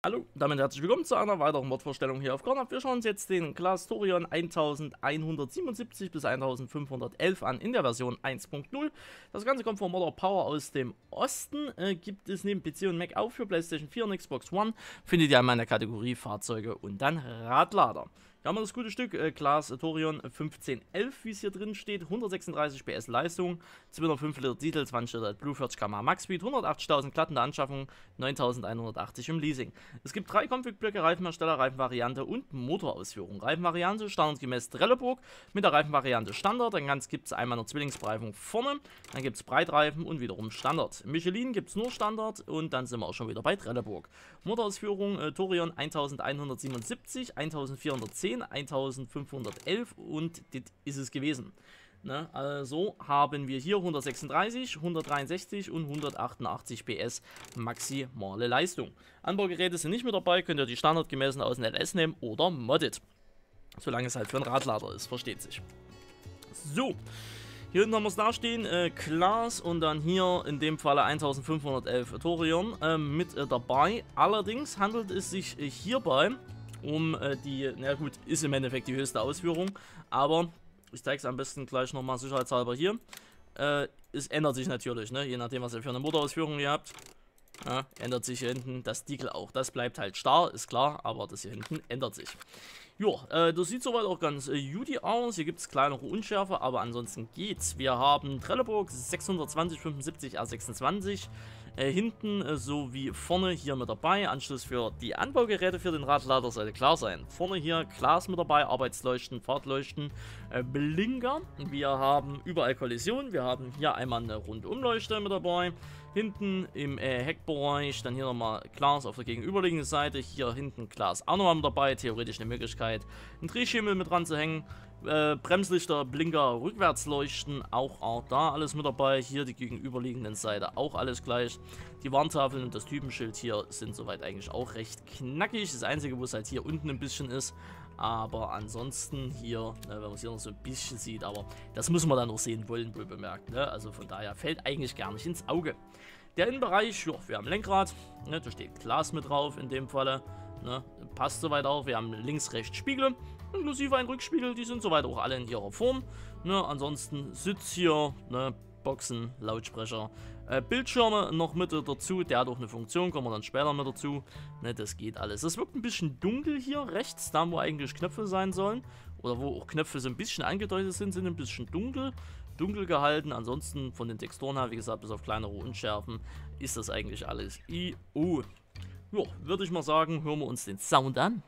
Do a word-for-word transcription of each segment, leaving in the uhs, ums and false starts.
Hallo, damit herzlich willkommen zu einer weiteren Wortvorstellung hier auf Kornhub. Wir schauen uns jetzt den Claas Torion elfhundertsiebenundsiebzig bis elfhundertelf an in der Version eins Punkt null. Das Ganze kommt von Modder Power aus dem Osten. Äh, gibt es neben P C und Mac auch für PlayStation vier und Xbox One. Findet ihr in meiner Kategorie Fahrzeuge und dann Radlader. Hier haben wir das gute Stück, äh, Claas Torion fünfzehn elf, wie es hier drin steht, hundertsechsunddreißig P S Leistung, zweihundertfünf Liter Diesel, zwanzig Liter Blue, vierzig Kilometer pro Stunde Max Speed, hundertachtzigtausend glatt in der Anschaffung, neuntausendeinhundertachtzig im Leasing. Es gibt drei Config-Blöcke, Reifenhersteller, Reifenvariante und Motorausführung. Reifenvariante standardgemäß Trelleborg mit der Reifenvariante Standard, dann gibt es einmal eine Zwillingsbereifung vorne, dann gibt es Breitreifen und wiederum Standard. Michelin gibt es nur Standard und dann sind wir auch schon wieder bei Trelleborg. Motorausführung äh, Torion elfhundertsiebenundsiebzig, vierzehnhundertzehn, fünfzehnhundertelf und das ist es gewesen. Ne? Also haben wir hier hundertsechsunddreißig, hundertdreiundsechzig und hundertachtundachtzig P S maximale Leistung. Anbaugeräte sind nicht mit dabei, könnt ihr die standardgemäßen aus dem L S nehmen oder modded. Solange es halt für einen Radlader ist, versteht sich. So. Hier hinten haben wir es dastehen, äh, Claas und dann hier in dem Falle elfhundertelf Torion äh, mit äh, dabei. Allerdings handelt es sich äh, hierbei um äh, die, na gut, ist im Endeffekt die höchste Ausführung, aber ich zeige es am besten gleich nochmal sicherheitshalber hier. Äh, es ändert sich natürlich, ne? Je nachdem, was ihr für eine Motorausführung hier habt. Ja, ändert sich hier hinten das Deckel auch. Das bleibt halt starr, ist klar, aber das hier hinten ändert sich. Ja, äh, das sieht soweit auch ganz äh, Judy aus. Hier gibt es kleinere Unschärfe, aber ansonsten geht's. Wir haben Trelleborg sechshundertzwanzig fünfundsiebzig R sechsundzwanzig. Äh, hinten äh, sowie vorne hier mit dabei. Anschluss für die Anbaugeräte für den Radlader sollte klar sein. Vorne hier Claas mit dabei, Arbeitsleuchten, Fahrtleuchten, äh, Blinker. Wir haben überall Kollision. Wir haben hier einmal eine Rundumleuchte mit dabei. Hinten im äh, Heckbereich, dann hier nochmal Claas auf der gegenüberliegenden Seite. Hier hinten Claas auch nochmal mit dabei. Theoretisch eine Möglichkeit, einen Drehschemel mit dran zu hängen. Äh, Bremslichter, Blinker, Rückwärtsleuchten, auch, auch da alles mit dabei. Hier die gegenüberliegenden Seite auch alles gleich. Die Warntafeln und das Typenschild hier sind soweit eigentlich auch recht knackig. Das einzige, wo es halt hier unten ein bisschen ist. Aber ansonsten hier, ne, wenn man es hier noch so ein bisschen sieht, aber das müssen wir dann noch sehen wollen, wohl bemerkt. Ne? Also von daher fällt eigentlich gar nicht ins Auge. Der Innenbereich, ja, wir haben Lenkrad, ne, da steht Claas mit drauf in dem Falle. Ne, passt soweit auch. Wir haben links, rechts Spiegel, inklusive ein Rückspiegel, die sind soweit auch alle in ihrer Form. Ne, ansonsten Sitz hier, ne, Boxen, Lautsprecher, äh, Bildschirme noch mit dazu, der hat auch eine Funktion, kommen wir dann später mit dazu. Ne, das geht alles. Es wirkt ein bisschen dunkel hier rechts, da wo eigentlich Knöpfe sein sollen. Oder wo auch Knöpfe so ein bisschen angedeutet sind, sind ein bisschen dunkel. Dunkel gehalten, ansonsten von den Texturen her, wie gesagt, bis auf kleinere Unschärfen, ist das eigentlich alles I U. Ja, würde ich mal sagen, hören wir uns den Sound an.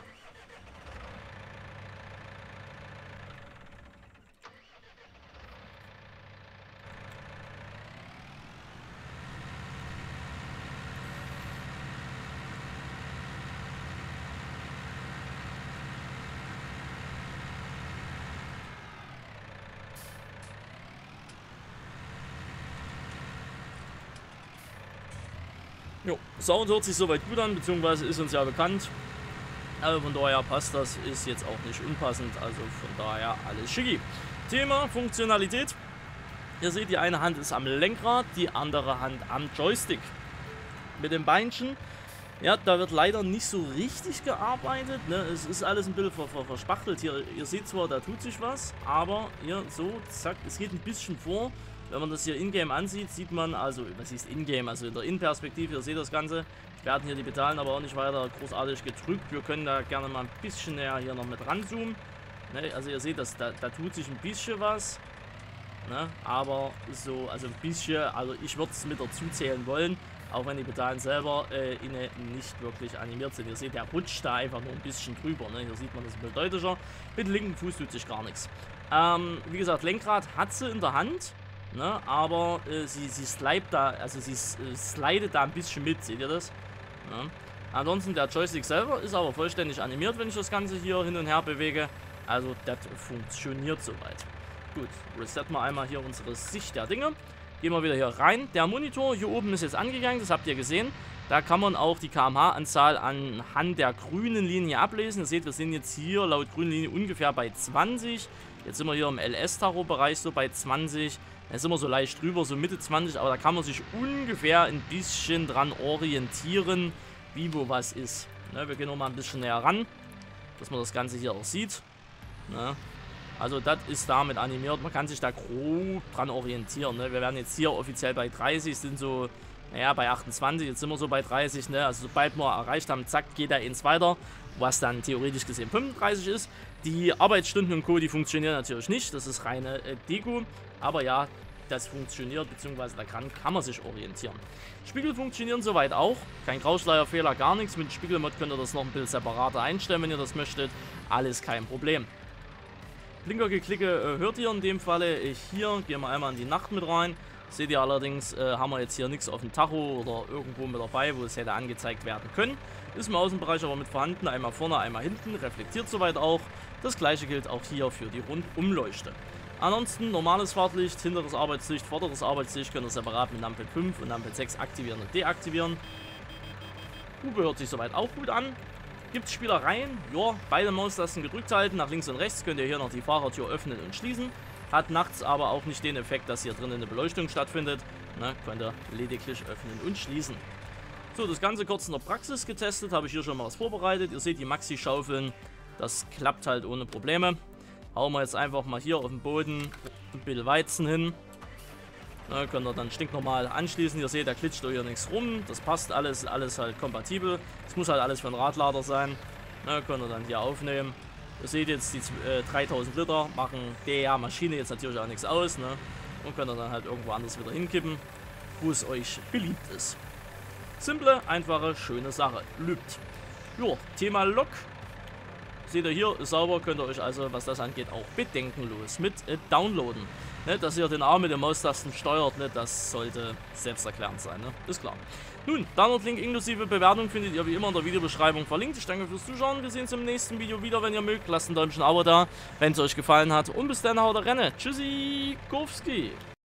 Jo, Sound hört sich soweit gut an, beziehungsweise ist uns ja bekannt. Also von daher passt das, ist jetzt auch nicht unpassend, also von daher alles schicki. Thema Funktionalität. Ihr seht, die eine Hand ist am Lenkrad, die andere Hand am Joystick. Mit dem Beinchen, ja, da wird leider nicht so richtig gearbeitet, ne? Es ist alles ein bisschen ver ver verspachtelt hier. Ihr seht zwar, da tut sich was, aber hier so, zack, es geht ein bisschen vor. Wenn man das hier in-game ansieht, sieht man, also, was ist in-game, also in der Innenperspektive, ihr seht das Ganze, werden hier die Pedalen aber auch nicht weiter großartig gedrückt. Wir können da gerne mal ein bisschen näher hier noch mit ranzoomen. Ne, also ihr seht, das, da, da tut sich ein bisschen was. Ne, aber so, also ein bisschen, also ich würde es mit dazu zählen wollen, auch wenn die Pedalen selber äh, inne nicht wirklich animiert sind. Ihr seht, der rutscht da einfach nur ein bisschen drüber. Ne? Hier sieht man das ein bisschen deutlicher. Mit dem linken Fuß tut sich gar nichts. Ähm, wie gesagt, Lenkrad hat sie in der Hand. Ne, aber äh, sie, sie slidet da, also sie äh, slidet da ein bisschen mit, seht ihr das? Ne? Ansonsten der Joystick selber ist aber vollständig animiert, wenn ich das Ganze hier hin und her bewege. Also das funktioniert soweit. Gut, resetten wir einmal hier unsere Sicht der Dinge. Gehen wir wieder hier rein. Der Monitor hier oben ist jetzt angegangen, das habt ihr gesehen. Da kann man auch die Kilometer pro Stunde Anzahl anhand der grünen Linie ablesen. Ihr seht, wir sind jetzt hier laut grünen Linie ungefähr bei zwanzig. Jetzt sind wir hier im L S-Tarot-Bereich so bei zwanzig. Da sind wir so leicht drüber, so Mitte zwanzig, aber da kann man sich ungefähr ein bisschen dran orientieren. wie wo was ist. Ne, wir gehen noch mal ein bisschen näher ran, dass man das Ganze hier auch sieht. Ne? Also das ist damit animiert, man kann sich da grob dran orientieren. Ne? Wir werden jetzt hier offiziell bei dreißig, sind so, naja, bei achtundzwanzig, jetzt sind wir so bei dreißig. Ne? Also sobald wir erreicht haben, zack, geht er ins weiter, was dann theoretisch gesehen fünfunddreißig ist. Die Arbeitsstunden und Co., die funktionieren natürlich nicht, das ist reine äh, Deko, aber ja, das funktioniert, beziehungsweise da kann, kann man sich orientieren. Spiegel funktionieren soweit auch, kein Grauschleierfehler, gar nichts. Mit Spiegelmod könnt ihr das noch ein bisschen separater einstellen, wenn ihr das möchtet, alles kein Problem. Blinkergeklicke äh, hört ihr in dem Falle. Ich hier gehen wir einmal in die Nacht mit rein. Seht ihr allerdings, äh, haben wir jetzt hier nichts auf dem Tacho oder irgendwo mit dabei, wo es hätte angezeigt werden können. Ist im Außenbereich aber mit vorhanden, einmal vorne, einmal hinten, reflektiert soweit auch. Das gleiche gilt auch hier für die Rundumleuchte. Ansonsten normales Fahrtlicht, hinteres Arbeitslicht, vorderes Arbeitslicht könnt ihr separat mit Nampel fünf und Nampel sechs aktivieren und deaktivieren. Hupe hört sich soweit auch gut an. Gibt es Spielereien? Ja, beide Maustasten gedrückt halten. Nach links und rechts könnt ihr hier noch die Fahrertür öffnen und schließen. Hat nachts aber auch nicht den Effekt, dass hier drinnen eine Beleuchtung stattfindet. Ne, könnt ihr lediglich öffnen und schließen. So, das Ganze kurz in der Praxis getestet. Habe ich hier schon mal was vorbereitet. Ihr seht die Maxi-Schaufeln. Das klappt halt ohne Probleme. Hauen wir jetzt einfach mal hier auf den Boden ein bisschen Weizen hin. Ne, könnt ihr dann stinknormal anschließen. Ihr seht, da klitscht hier nichts rum. Das passt alles, alles halt kompatibel. Es muss halt alles für einen Radlader sein. Ne, könnt ihr dann hier aufnehmen. Ihr seht jetzt, die äh, dreitausend Liter machen der Maschine jetzt natürlich auch nichts aus. Ne? Und könnt ihr dann halt irgendwo anders wieder hinkippen, wo es euch beliebt ist. Simple, einfache, schöne Sache. Lübt. Jo, Thema Lok. Seht ihr hier, ist sauber, könnt ihr euch also, was das angeht, auch bedenkenlos mit äh, downloaden. Ne, dass ihr den Arm mit den Maustasten steuert, ne, das sollte selbsterklärend sein, ne? Ist klar. Nun, Download-Link inklusive Bewertung findet ihr wie immer in der Videobeschreibung verlinkt. Ich danke fürs Zuschauen, wir sehen uns im nächsten Video wieder, wenn ihr mögt. Lasst ein Däumchen Abo da, wenn es euch gefallen hat. Und bis dann, haut rein. Tschüssi, Kowski.